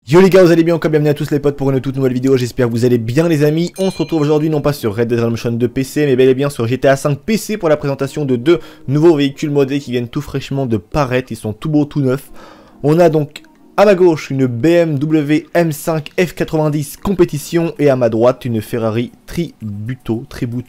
Yo les gars, vous allez bien encore, bienvenue à tous les potes pour une toute nouvelle vidéo, j'espère que vous allez bien les amis. On se retrouve aujourd'hui non pas sur Red Dead Redemption 2 PC, mais bel et bien sur GTA 5 PC pour la présentation de deux nouveaux véhicules modés qui viennent tout fraîchement de paraître, ils sont tout beaux, tout neufs. On a donc à ma gauche une BMW M5 F90 compétition et à ma droite une Ferrari Tributo,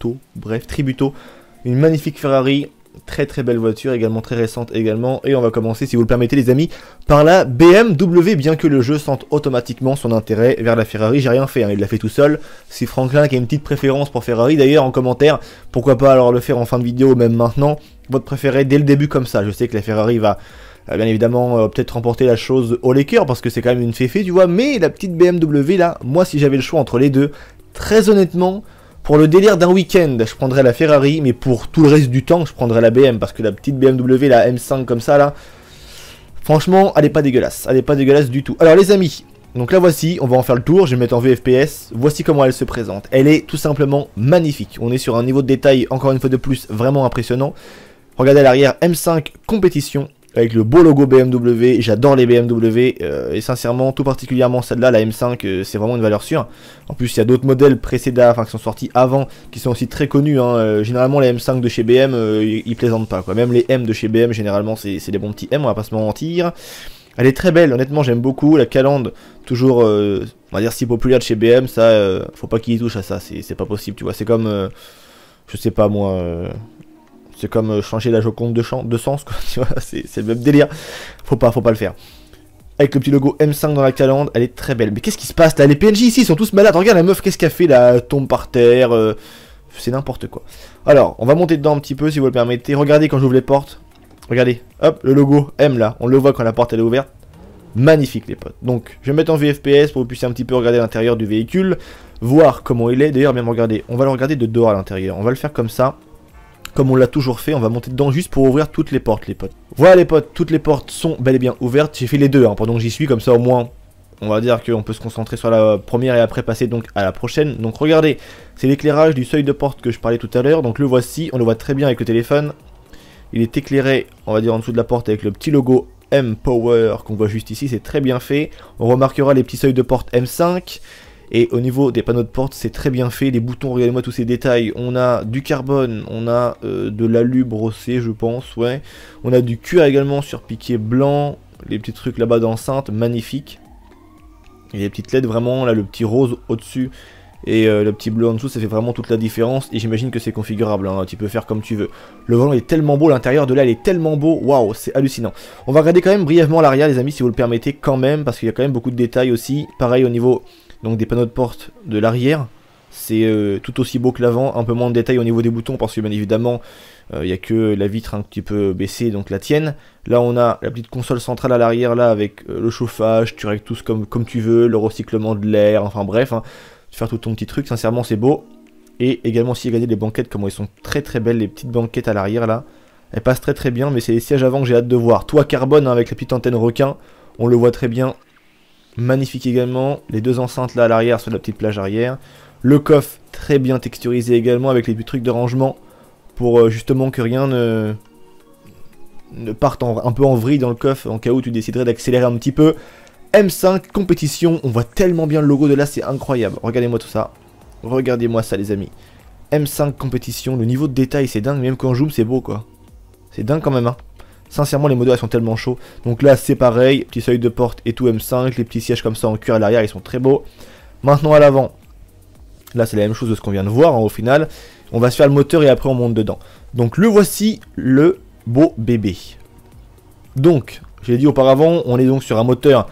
une magnifique Ferrari. Très belle voiture, également très récente également. Et on va commencer, si vous le permettez les amis, par la BMW, bien que le jeu sente automatiquement son intérêt vers la Ferrari. J'ai rien fait, hein, il l'a fait tout seul. Si Franklin qui a une petite préférence pour Ferrari, d'ailleurs en commentaire, pourquoi pas alors le faire en fin de vidéo, même maintenant, votre préféré dès le début comme ça. Je sais que la Ferrari va bien évidemment peut-être remporter la chose au Laker, parce que c'est quand même une féfé, tu vois. Mais la petite BMW là, moi si j'avais le choix entre les deux, très honnêtement... Pour le délire d'un week-end, je prendrais la Ferrari, mais pour tout le reste du temps, je prendrais la BM, parce que la petite BMW, la M5 comme ça, là, franchement, elle est pas dégueulasse, du tout. Alors les amis, donc la voici, on va en faire le tour, je vais me mettre en VFPS, voici comment elle se présente. Elle est tout simplement magnifique, on est sur un niveau de détail, encore une fois de plus, vraiment impressionnant. Regardez à l'arrière, M5 compétition, avec le beau logo BMW, j'adore les BMW, et sincèrement, tout particulièrement celle-là, la M5, c'est vraiment une valeur sûre. En plus, il y a d'autres modèles précédents, enfin qui sont sortis avant, qui sont aussi très connus, hein. Généralement les M5 de chez BM, ils plaisantent pas, quoi. Même les M de chez BM, généralement, c'est des bons petits M, on va pas se mentir. Elle est très belle, honnêtement, j'aime beaucoup. La calandre, toujours, on va dire, si populaire de chez BM, ça, faut pas qu'ils y touchent à ça, c'est pas possible, tu vois. C'est comme, je sais pas moi... C'est comme changer la Joconde de sens, quoi, tu vois, c'est le même délire. Faut pas le faire. Avec le petit logo M5 dans la calandre, elle est très belle. Mais qu'est-ce qui se passe là? Les PNJ ici, ils sont tous malades. Regarde la meuf, qu'est-ce qu'elle fait là? Elle tombe par terre. C'est n'importe quoi. Alors, on va monter dedans un petit peu si vous le permettez. Regardez quand j'ouvre les portes. Regardez, hop, le logo M là. On le voit quand la porte elle est ouverte. Magnifique les potes. Donc, je vais mettre en VFPS pour que vous puissiez un petit peu regarder l'intérieur du véhicule. Voir comment il est. D'ailleurs, même regarder. On va le regarder de dehors à l'intérieur. On va le faire comme ça. Comme on l'a toujours fait, on va monter dedans juste pour ouvrir toutes les portes, les potes. Voilà les potes, toutes les portes sont bel et bien ouvertes. J'ai fait les deux, hein, pendant que j'y suis, comme ça au moins, on va dire qu'on peut se concentrer sur la première et après passer donc à la prochaine. Donc regardez, c'est l'éclairage du seuil de porte que je parlais tout à l'heure. Donc le voici, on le voit très bien avec le téléphone. Il est éclairé, on va dire en dessous de la porte avec le petit logo M-Power qu'on voit juste ici, c'est très bien fait. On remarquera les petits seuils de porte M5. Et au niveau des panneaux de porte, c'est très bien fait. Les boutons, regardez-moi tous ces détails. On a du carbone, on a de l'alu brossé, je pense, ouais. On a du cuir également sur piqué blanc. Les petits trucs là-bas d'enceinte, magnifique. Et les petites LED, vraiment, là, le petit rose au-dessus et le petit bleu en dessous, ça fait vraiment toute la différence. Et j'imagine que c'est configurable, hein. Tu peux faire comme tu veux. Le volant est tellement beau, l'intérieur de là, il est tellement beau. Waouh, c'est hallucinant. On va regarder quand même brièvement l'arrière, les amis, si vous le permettez, quand même, parce qu'il y a quand même beaucoup de détails aussi. Pareil au niveau... Donc des panneaux de porte de l'arrière, c'est tout aussi beau que l'avant, un peu moins de détails au niveau des boutons parce que bien évidemment il n'y a que la vitre un petit peu baissée, donc la tienne. Là on a la petite console centrale à l'arrière là avec le chauffage, tu règles tout comme tu veux, le recyclement de l'air, enfin bref, hein, faire tout ton petit truc, sincèrement c'est beau. Et également aussi regardez les banquettes, comment elles sont très belles, les petites banquettes à l'arrière là, elles passent très bien, mais c'est les sièges avant que j'ai hâte de voir. Toit carbone hein, avec la petite antenne requin, on le voit très bien. Magnifique également, les deux enceintes là à l'arrière sur la petite plage arrière. Le coffre très bien texturisé également avec les petits trucs de rangement pour justement que rien ne parte un peu en vrille dans le coffre en cas où tu déciderais d'accélérer un petit peu. M5 compétition, on voit tellement bien le logo de là, c'est incroyable. Regardez-moi tout ça, regardez-moi ça les amis. M5 compétition, le niveau de détail c'est dingue, même quand je zoome c'est beau quoi. C'est dingue quand même hein. Sincèrement les modèles sont tellement chauds. Donc là c'est pareil, petit seuil de porte et tout M5, les petits sièges comme ça en cuir à l'arrière ils sont très beaux. Maintenant à l'avant, là c'est la même chose de ce qu'on vient de voir hein, au final. On va se faire le moteur et après on monte dedans. Donc le voici, le beau bébé. Donc, je l'ai dit auparavant, on est donc sur un moteur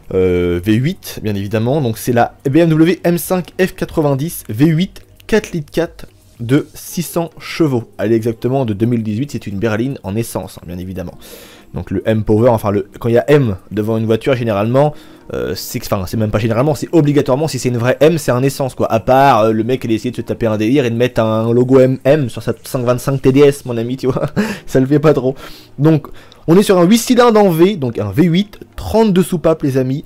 V8 bien évidemment. Donc c'est la BMW M5 F90 V8 4 litres 4 de 600 chevaux. Elle est exactement de 2018, c'est une berline en essence, hein, bien évidemment. Donc le M-Power, enfin quand il y a M devant une voiture, généralement, c'est même pas généralement, c'est obligatoirement, si c'est une vraie M, c'est un essence, quoi. À part, le mec, il a essayé de se taper un délire et de mettre un logo MM sur sa 525 TDS, mon ami, tu vois. Ça le fait pas trop. Donc, on est sur un 8 cylindres en V, donc un V8, 32 soupapes, les amis.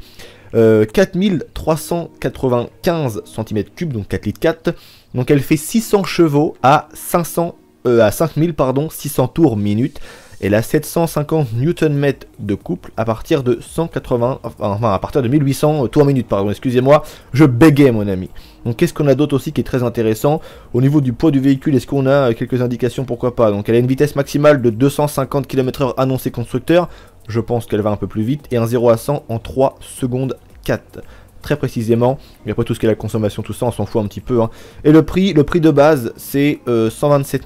4395 cm3, donc 4 litres 4. Donc elle fait 600 chevaux à 5000 600 tours minute. Elle a 750 Nm de couple à partir de 180, enfin à partir de 1800 tours minute, pardon, excusez-moi, je bégayais mon ami. Donc qu'est-ce qu'on a d'autre aussi qui est très intéressant? Au niveau du poids du véhicule, est-ce qu'on a quelques indications? Pourquoi pas? Donc elle a une vitesse maximale de 250 km/h annoncée constructeur, je pense qu'elle va un peu plus vite, et un 0 à 100 en 3 secondes 4. Très précisément, et après tout ce qui est la consommation, tout ça, on s'en fout un petit peu. Hein. Et le prix de base, c'est 127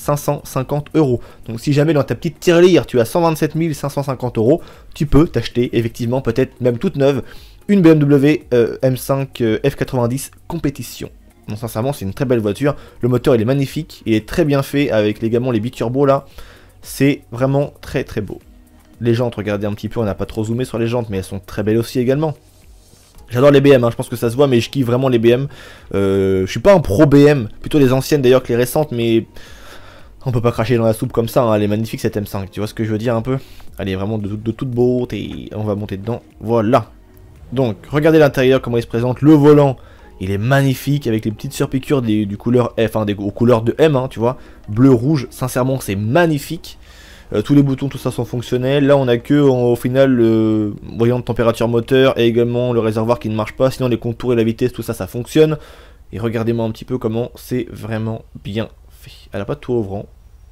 550 €. Donc si jamais dans ta petite tirelire, tu as 127 550 €, tu peux t'acheter, effectivement, peut-être même toute neuve, une BMW M5 F90 compétition. Donc sincèrement, c'est une très belle voiture. Le moteur, il est magnifique, il est très bien fait, avec également les biturbos là. C'est vraiment très très beau. Les jantes, regardez un petit peu, on n'a pas trop zoomé sur les jantes, mais elles sont très belles aussi également. J'adore les BM, hein, je pense que ça se voit, mais je kiffe vraiment les BM. Je suis pas un pro BM, plutôt les anciennes d'ailleurs que les récentes, mais on peut pas cracher dans la soupe comme ça, hein. Elle est magnifique cette M5, tu vois ce que je veux dire un peu? Elle est vraiment de toute beauté, on va monter dedans, voilà. Donc, regardez l'intérieur, comment il se présente, le volant, il est magnifique, avec les petites surpiqûres du couleur F, hein, aux couleurs de M, hein, tu vois, bleu, rouge, sincèrement c'est magnifique. Tous les boutons, tout ça sont fonctionnels. Là, on a que au final le voyant de température moteur et également le réservoir qui ne marche pas. Sinon, les contours et la vitesse, tout ça, ça fonctionne. Et regardez-moi un petit peu comment c'est vraiment bien fait. Elle n'a pas de toit ouvrant.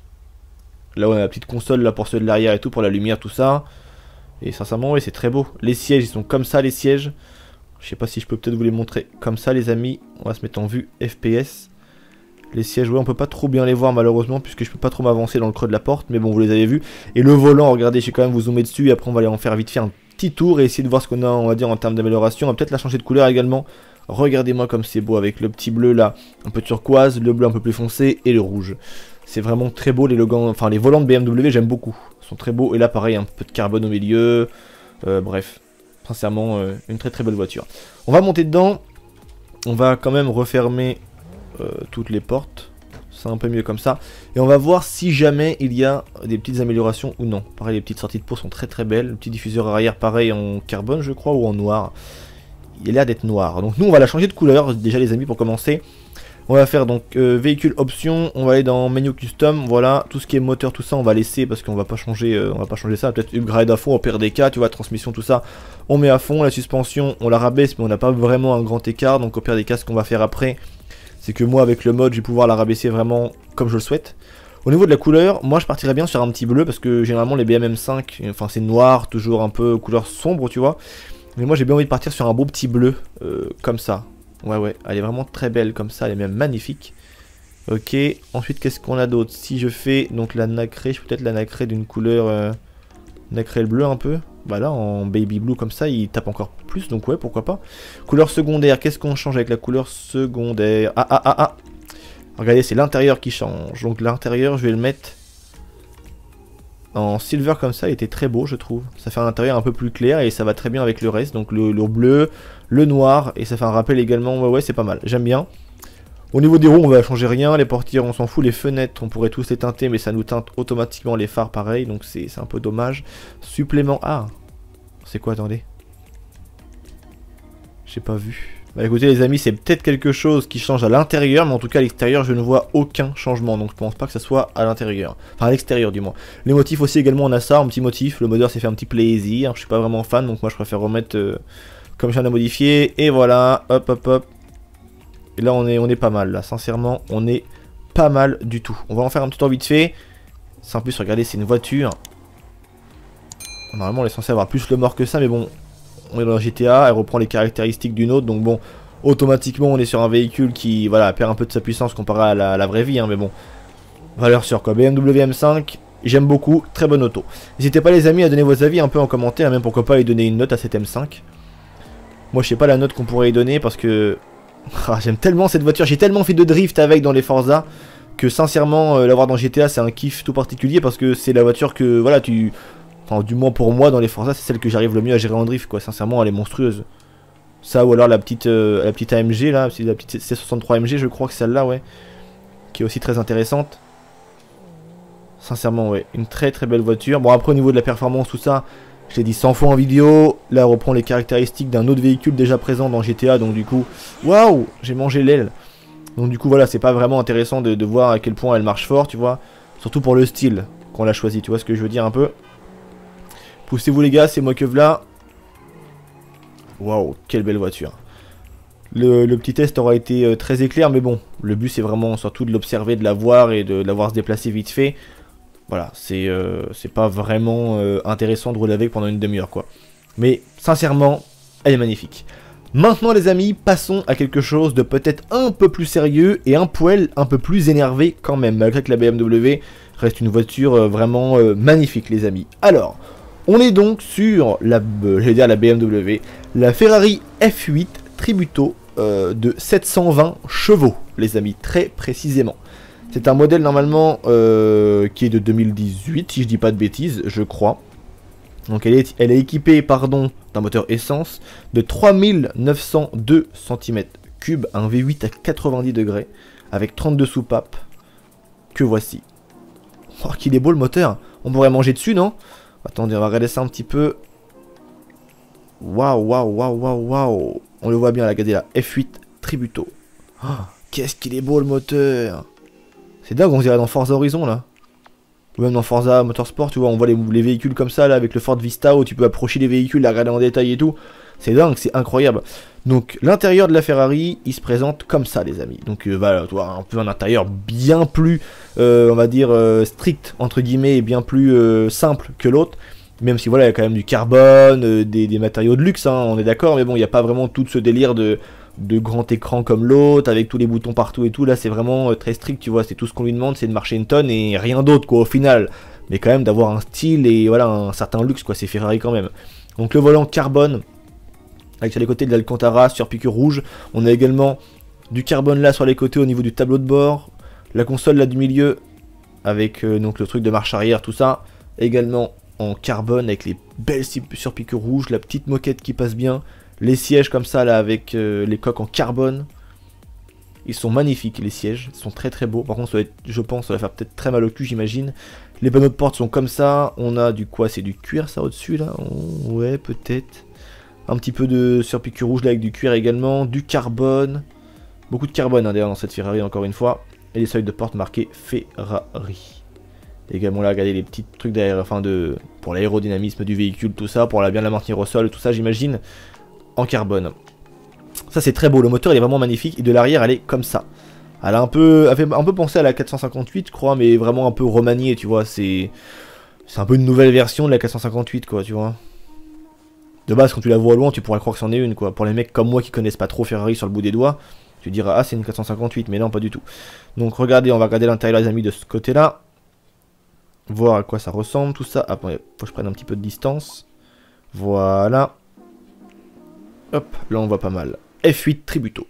Là, on a la petite console là pour ceux de l'arrière et tout, pour la lumière, tout ça. Et sincèrement, oui, c'est très beau. Les sièges, ils sont comme ça, les sièges. Je sais pas si je peux peut-être vous les montrer comme ça, les amis. On va se mettre en vue FPS. Les sièges, ouais, on peut pas trop bien les voir malheureusement, puisque je peux pas trop m'avancer dans le creux de la porte, mais bon, vous les avez vus. Et le volant, regardez, je vais quand même vous zoomer dessus, et après on va aller en faire vite fait un petit tour, et essayer de voir ce qu'on a, on va dire, en termes d'amélioration. On va peut-être la changer de couleur également. Regardez-moi comme c'est beau, avec le petit bleu là, un peu turquoise, le bleu un peu plus foncé, et le rouge. C'est vraiment très beau, les volants de BMW, j'aime beaucoup. Ils sont très beaux, et là pareil, un peu de carbone au milieu, bref. Sincèrement, une très très belle voiture. On va monter dedans, on va quand même refermer toutes les portes, c'est un peu mieux comme ça, et on va voir si jamais il y a des petites améliorations ou non. Pareil, les petites sorties de peau sont très très belles, le petit diffuseur arrière pareil en carbone je crois, ou en noir, il a l'air d'être noir, donc nous on va la changer de couleur déjà les amis pour commencer. On va faire donc véhicule option, on va aller dans menu custom, voilà, tout ce qui est moteur, tout ça on va laisser parce qu'on va pas changer, ça, peut-être upgrade à fond au pire des cas, tu vois, transmission, tout ça, on met à fond, la suspension on la rabaisse mais on n'a pas vraiment un grand écart, donc au pire des cas ce qu'on va faire après, c'est que moi avec le mode je vais pouvoir la rabaisser vraiment comme je le souhaite. Au niveau de la couleur, moi je partirais bien sur un petit bleu parce que généralement les BM M5, enfin c'est noir, toujours un peu couleur sombre tu vois. Mais moi j'ai bien envie de partir sur un beau petit bleu, comme ça. Ouais, elle est vraiment très belle comme ça, elle est même magnifique. Ok, ensuite qu'est-ce qu'on a d'autre? Si je fais donc la nacrée, je peux peut-être la nacrée d'une couleur, nacrée le bleu un peu. Bah là en baby blue comme ça il tape encore plus, donc ouais pourquoi pas. Couleur secondaire, qu'est-ce qu'on change avec la couleur secondaire? Regardez, c'est l'intérieur qui change, donc l'intérieur je vais le mettre en silver comme ça, il était très beau je trouve. Ça fait un intérieur un peu plus clair et ça va très bien avec le reste, donc le bleu, le noir, et ça fait un rappel également, ouais c'est pas mal, j'aime bien. Au niveau des roues on va changer rien, les portières on s'en fout, les fenêtres on pourrait tous les teinter mais ça nous teinte automatiquement les phares pareil, donc c'est un peu dommage. Supplément, c'est quoi, attendez, j'ai pas vu. Bah écoutez les amis, c'est peut-être quelque chose qui change à l'intérieur, mais en tout cas à l'extérieur je ne vois aucun changement, donc je pense pas que ça soit à l'intérieur, enfin à l'extérieur du moins. Les motifs aussi également on a ça, un petit motif, le modeur s'est fait un petit plaisir, je suis pas vraiment fan donc moi je préfère remettre comme je viens de modifier, et voilà, hop. Et là on est pas mal, là sincèrement on est pas mal du tout. On va en faire un petit tour vite fait. C'est en plus, regardez, c'est une voiture. Normalement on est censé avoir plus le mort que ça, mais bon, on est dans la GTA, elle reprend les caractéristiques d'une autre, donc bon, automatiquement on est sur un véhicule qui voilà perd un peu de sa puissance comparé à la vraie vie, hein, mais bon, valeur sûre quoi. BMW M5, j'aime beaucoup, très bonne auto. N'hésitez pas les amis à donner vos avis un peu en commentaire, même pourquoi pas y donner une note à cette M5. Moi je sais pas la note qu'on pourrait y donner parce que j'aime tellement cette voiture, j'ai tellement fait de drift avec dans les Forza que sincèrement l'avoir dans GTA c'est un kiff tout particulier parce que c'est la voiture que voilà enfin du moins pour moi dans les Forza c'est celle que j'arrive le mieux à gérer en drift quoi, sincèrement elle est monstrueuse. Ça ou alors la petite AMG là, c'est la petite C63 AMG je crois que celle-là ouais, qui est aussi très intéressante. Sincèrement ouais, une très très belle voiture. Bon après au niveau de la performance tout ça, je l'ai dit 100 fois en vidéo, là on reprend les caractéristiques d'un autre véhicule déjà présent dans GTA, donc du coup, waouh, j'ai mangé l'aile. Donc du coup voilà, c'est pas vraiment intéressant de voir à quel point elle marche fort, tu vois. Surtout pour le style. qu'on l'a choisi, tu vois ce que je veux dire un peu. Poussez-vous les gars, c'est moi que v'là. Waouh, quelle belle voiture. Le petit test aura été très éclair, mais bon, le but c'est vraiment surtout de l'observer, de la voir et de la voir se déplacer vite fait. Voilà, c'est pas vraiment intéressant de rouler avec pendant une demi-heure quoi. Mais sincèrement, elle est magnifique. Maintenant les amis, passons à quelque chose de peut-être un peu plus sérieux et un poil un peu plus énervé quand même, malgré que la BMW reste une voiture vraiment magnifique les amis. Alors, on est donc sur la, la BMW, la Ferrari F8 Tributo de 720 chevaux les amis, très précisément. C'est un modèle normalement qui est de 2018, si je dis pas de bêtises, je crois. Donc elle est équipée d'un moteur essence de 3902 cm3, un V8 à 90 degrés, avec 32 soupapes, que voici. Oh, qu'il est beau le moteur, on pourrait manger dessus, non? Attendez, on va regarder ça un petit peu. Waouh, waouh, waouh, waouh, waouh. On le voit bien, regardez la F8 Tributo. Oh, qu'est-ce qu'il est beau le moteur. C'est dingue, on dirait dans Forza Horizon là. Ou même dans Forza Motorsport, tu vois, on voit les véhicules comme ça là, avec le Ford Vista où tu peux approcher les véhicules, les regarder en détail et tout. C'est dingue, c'est incroyable. Donc l'intérieur de la Ferrari, il se présente comme ça les amis. Donc voilà, tu vois, un peu un intérieur bien plus, on va dire, strict entre guillemets, et bien plus simple que l'autre. Même si voilà, il y a quand même du carbone, des matériaux de luxe, hein, on est d'accord, mais bon, il n'y a pas vraiment tout ce délire de grand écran comme l'autre, avec tous les boutons partout et tout. Là, c'est vraiment très strict, tu vois, c'est tout ce qu'on lui demande, c'est de marcher une tonne et rien d'autre, quoi, au final. Mais quand même d'avoir un style et voilà, un certain luxe, quoi, c'est Ferrari quand même. Donc le volant carbone, avec sur les côtés de l'Alcantara, sur piqûre rouge. On a également du carbone là sur les côtés au niveau du tableau de bord. La console là du milieu, avec donc le truc de marche arrière, tout ça. Également en carbone avec les belles surpiqûres rouges, la petite moquette qui passe bien, les sièges comme ça là avec les coques en carbone. Ils sont magnifiques les sièges, ils sont très très beaux. Par contre ça va être, je pense, ça va faire peut-être très mal au cul j'imagine. Les panneaux de porte sont comme ça, on a du quoi, c'est du cuir ça au-dessus là, ouais peut-être. Un petit peu de surpiqûre rouge là avec du cuir également, du carbone. Beaucoup de carbone hein, d'ailleurs dans cette Ferrari encore une fois. Et les seuils de porte marqués Ferrari. Également là, regardez les petits trucs derrière, enfin pour l'aérodynamisme du véhicule, tout ça, pour bien la maintenir au sol, tout ça j'imagine, en carbone. Ça c'est très beau, le moteur il est vraiment magnifique, et de l'arrière elle est comme ça. Elle a fait un peu penser à la 458 je crois, mais vraiment un peu remaniée, tu vois, c'est un peu une nouvelle version de la 458 quoi, tu vois. De base quand tu la vois au loin, tu pourrais croire que c'en est une quoi. Pour les mecs comme moi qui connaissent pas trop Ferrari sur le bout des doigts, tu diras ah c'est une 458, mais non pas du tout. Donc regardez, on va regarder l'intérieur les amis de ce côté là. Voir à quoi ça ressemble, tout ça. Attendez, faut que je prenne un petit peu de distance. Voilà. Hop, là on voit pas mal. F8 Tributo.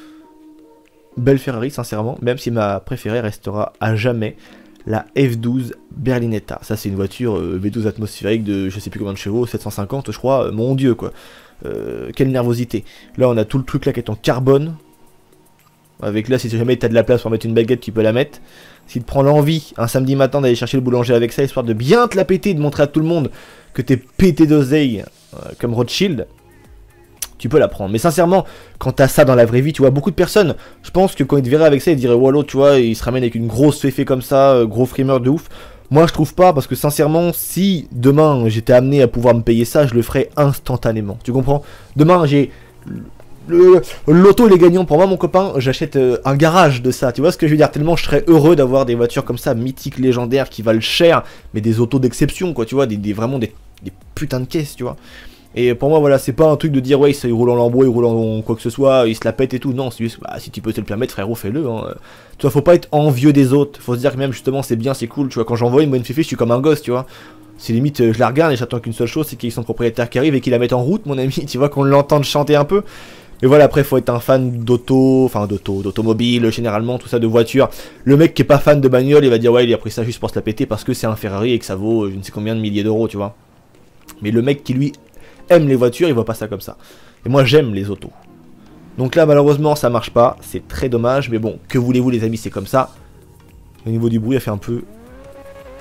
Belle Ferrari, sincèrement, même si ma préférée restera à jamais la F12 Berlinetta. Ça c'est une voiture V12 atmosphérique de je sais plus combien de chevaux, 750 je crois, mon dieu quoi. Quelle nervosité. Là on a tout le truc là qui est en carbone. Avec là si jamais t'as de la place pour mettre une baguette tu peux la mettre. Si tu prends l'envie un samedi matin d'aller chercher le boulanger avec ça, histoire de bien te la péter, de montrer à tout le monde que t'es pété d'oseille comme Rothschild, tu peux la prendre. Mais sincèrement, quand t'as ça dans la vraie vie, tu vois, beaucoup de personnes, je pense que quand ils te verraient avec ça, ils diraient wallo, tu vois, ils se ramènent avec une grosse féfé comme ça, gros frimeur de ouf. Moi je trouve pas, parce que sincèrement, si demain j'étais amené à pouvoir me payer ça, je le ferais instantanément. Tu comprends? Demain j'ai... Le loto il est gagnant pour moi mon copain, j'achète un garage de ça, tu vois ce que je veux dire, tellement je serais heureux d'avoir des voitures comme ça, mythiques, légendaires, qui valent cher, mais des autos d'exception quoi, tu vois, vraiment des putains de caisses, tu vois. Et pour moi voilà, c'est pas un truc de dire ouais il roule en lambeau, il roule en quoi que ce soit, il se la pète et tout, non, c'est juste, bah, si tu peux te le permettre frérot fais-le, hein. Tu vois, faut pas être envieux des autres, faut se dire que même justement c'est bien, c'est cool, tu vois, quand j'envoie une bonne fifi je suis comme un gosse, tu vois. C'est limite, je la regarde et j'attends qu'une seule chose, c'est qu'il y ait son propriétaire qui arrive et qu'il la mette en route mon ami, tu vois, qu'on l'entende chanter un peu. Et voilà, après, faut être un fan d'automobile, généralement, tout ça, de voiture. Le mec qui est pas fan de bagnole, il va dire, ouais, il a pris ça juste pour se la péter parce que c'est un Ferrari et que ça vaut je ne sais combien de milliers d'euros, tu vois. Mais le mec qui, lui, aime les voitures, il voit pas ça comme ça. Et moi, j'aime les autos. Donc là, malheureusement, ça marche pas. C'est très dommage, mais bon, que voulez-vous, les amis, c'est comme ça. Au niveau du bruit, il a fait un peu...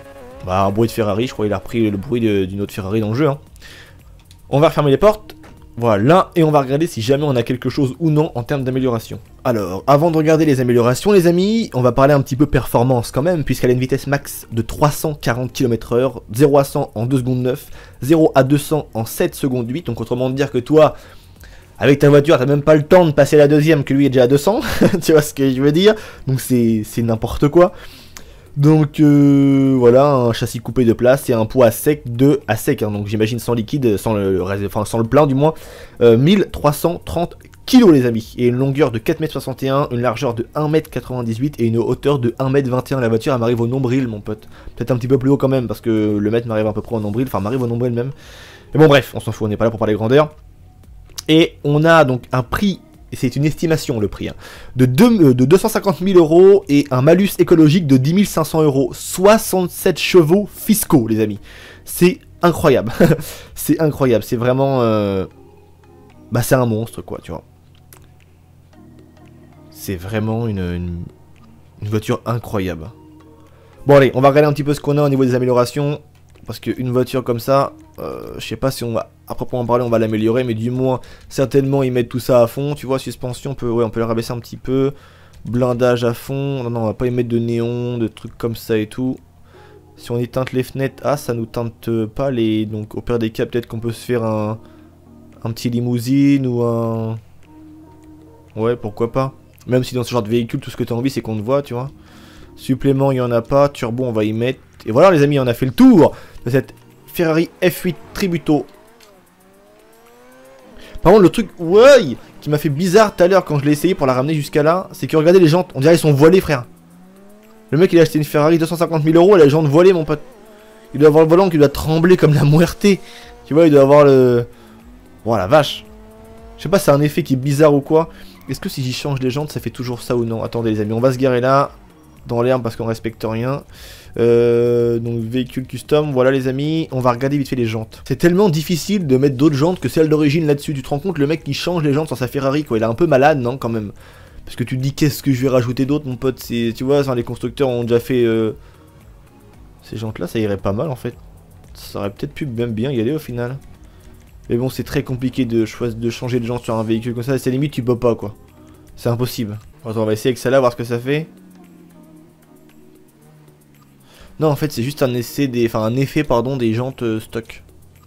Bah, un bruit de Ferrari, je crois qu'il a repris le bruit d'une autre Ferrari dans le jeu, hein. On va refermer les portes. Voilà, et on va regarder si jamais on a quelque chose ou non en termes d'amélioration. Alors, avant de regarder les améliorations les amis, on va parler un petit peu performance quand même, puisqu'elle a une vitesse max de 340 km/h, 0 à 100 en 2 secondes 9, 0 à 200 en 7 secondes 8, donc autrement dire que toi, avec ta voiture, t'as même pas le temps de passer la deuxième, que lui est déjà à 200, tu vois ce que je veux dire, donc c'est n'importe quoi. Donc voilà, un châssis coupé de place et un poids à sec hein, donc j'imagine sans liquide, sans le plein du moins, 1330 kg les amis, et une longueur de 4,61 m, une largeur de 1,98 m et une hauteur de 1,21 m. La voiture elle m'arrive au nombril mon pote, peut-être un petit peu plus haut quand même parce que le mètre m'arrive à peu près au nombril, enfin m'arrive au nombril même, mais bon bref, on s'en fout, on n'est pas là pour parler grandeur. Et on a donc un prix, et c'est une estimation le prix, hein, de 250 000 € et un malus écologique de 10 500 €. 67 chevaux fiscaux les amis. C'est incroyable. C'est incroyable, c'est vraiment... Bah c'est un monstre quoi, tu vois. C'est vraiment une voiture incroyable. Bon allez, on va regarder un petit peu ce qu'on a au niveau des améliorations. Parce qu'une voiture comme ça, je sais pas si on va, à proprement parler, on va l'améliorer, mais du moins, certainement, ils mettent tout ça à fond. Tu vois, suspension, on peut le rabaisser un petit peu. Blindage à fond. Non, on va pas y mettre de néon, de trucs comme ça et tout. Si on éteinte les fenêtres, ah, ça nous teinte pas les... Donc, au pire des cas, peut-être qu'on peut se faire un petit limousine ou un... Ouais, pourquoi pas. Même si dans ce genre de véhicule, tout ce que tu as envie, c'est qu'on te voit, tu vois. Supplément, il n'y en a pas. Turbo, on va y mettre. Et voilà les amis, on a fait le tour de cette Ferrari F8 Tributo. Par contre le truc ouais, qui m'a fait bizarre tout à l'heure quand je l'ai essayé pour la ramener jusqu'à là, c'est que regardez les jantes, on dirait qu'elles sont voilées frère. Le mec il a acheté une Ferrari 250 000 €, elle a les jantes voilées mon pote. Il doit avoir le volant qui doit trembler comme la muerte. Tu vois, il doit avoir le... Oh la vache. Je sais pas si c'est un effet qui est bizarre ou quoi. Est-ce que si j'y change les jantes ça fait toujours ça ou non? Attendez les amis, on va se garer là, dans l'herbe parce qu'on respecte rien. Donc véhicule custom, voilà les amis, on va regarder vite fait les jantes. C'est tellement difficile de mettre d'autres jantes que celles d'origine là-dessus. Tu te rends compte, le mec qui change les jantes sur sa Ferrari quoi, il est un peu malade non quand même. Parce que tu te dis qu'est-ce que je vais rajouter d'autre mon pote, c'est, tu vois, les constructeurs ont déjà fait ces jantes là, ça irait pas mal en fait. Ça aurait peut-être pu même bien y aller au final. Mais bon c'est très compliqué de changer de jantes sur un véhicule comme ça, c'est limite tu peux pas quoi. C'est impossible. Attends, on va essayer avec celle-là, voir ce que ça fait. Non, en fait, c'est juste un effet des jantes stock.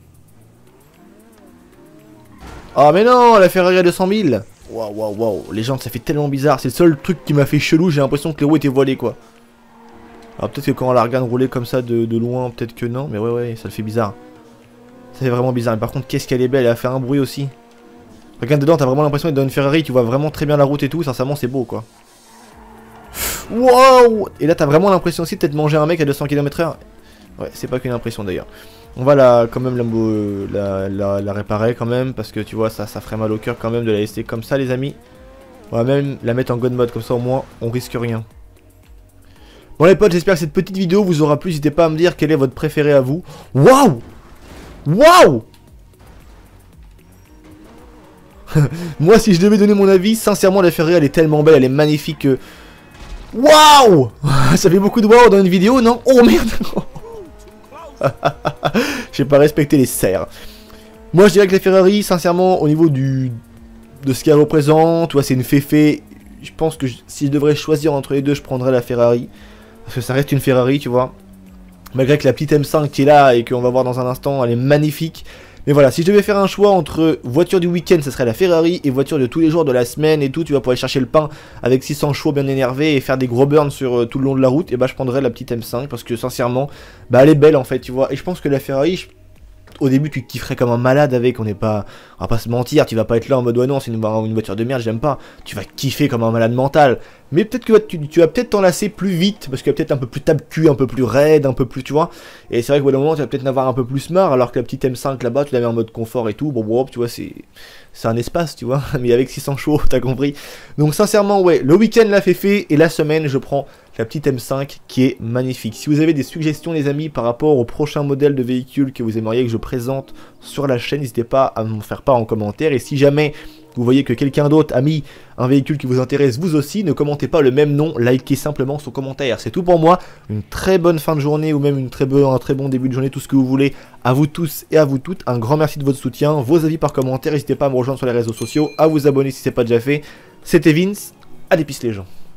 Ah, mais non, la Ferrari à 200 000. Waouh, waouh, waouh. Les jantes, ça fait tellement bizarre. C'est le seul truc qui m'a fait chelou. J'ai l'impression que les roues étaient voilées, quoi. Alors, peut-être que quand on la regarde rouler comme ça de loin, peut-être que non. Mais ouais, ça le fait bizarre. Ça fait vraiment bizarre. Mais par contre, qu'est-ce qu'elle est belle. Elle a fait un bruit aussi. Regarde dedans, t'as vraiment l'impression d'être dans une Ferrari. Tu vois vraiment très bien la route et tout. Sincèrement, c'est beau, quoi. Wow! Et là t'as vraiment l'impression aussi de peut-être manger un mec à 200 km/h. Ouais, c'est pas qu'une impression d'ailleurs. On va quand même la réparer quand même, parce que tu vois, ça ferait mal au cœur quand même de la laisser comme ça les amis. On va même la mettre en God mode, comme ça au moins on risque rien. Bon les potes, j'espère que cette petite vidéo vous aura plu. N'hésitez pas à me dire quel est votre préféré à vous. Waouh! Waouh! Moi si je devais donner mon avis, sincèrement la Ferrari elle est tellement belle, elle est magnifique que... Waouh! Ça fait beaucoup de waouh dans une vidéo, non? Oh merde! J'ai pas respecté les serres. Moi je dirais que la Ferrari, sincèrement, au niveau de ce qu'elle représente, c'est une féfé. Je pense que si je devrais choisir entre les deux, je prendrais la Ferrari. Parce que ça reste une Ferrari, tu vois. Malgré que la petite M5 qui est là et qu'on va voir dans un instant, elle est magnifique. Mais voilà, si je devais faire un choix entre voiture du week-end, ce serait la Ferrari, et voiture de tous les jours de la semaine et tout, tu vas pouvoir aller chercher le pain avec 600 chevaux bien énervés et faire des gros burns sur tout le long de la route, et bah je prendrais la petite M5 parce que sincèrement, bah elle est belle en fait, tu vois. Et je pense que la Ferrari, au début tu kifferais comme un malade avec, on va pas se mentir, tu vas pas être là en mode ouais non c'est une voiture de merde, j'aime pas, tu vas kiffer comme un malade mental, mais peut-être que tu vas peut-être t'en lasser plus vite, parce qu'il y a peut-être un peu plus tape-cul, un peu plus raide, un peu plus, tu vois, et c'est vrai qu'au bout d'un moment tu vas peut-être en avoir un peu plus marre, alors que la petite M5 là-bas tu la mets en mode confort et tout, bon tu vois c'est un espace, tu vois, mais avec 600 chevaux, t'as compris. Donc sincèrement ouais, le week-end l'a fait, et la semaine je prends la petite M5 qui est magnifique. Si vous avez des suggestions les amis par rapport au prochain modèle de véhicule que vous aimeriez que je présente sur la chaîne, n'hésitez pas à m'en faire part en commentaire. Et si jamais vous voyez que quelqu'un d'autre a mis un véhicule qui vous intéresse vous aussi, ne commentez pas le même nom, likez simplement son commentaire. C'est tout pour moi, une très bonne fin de journée ou même un très bon début de journée, tout ce que vous voulez. À vous tous et à vous toutes, un grand merci de votre soutien, vos avis par commentaire, n'hésitez pas à me rejoindre sur les réseaux sociaux, à vous abonner si ce n'est pas déjà fait. C'était Vince, à des pistes les gens.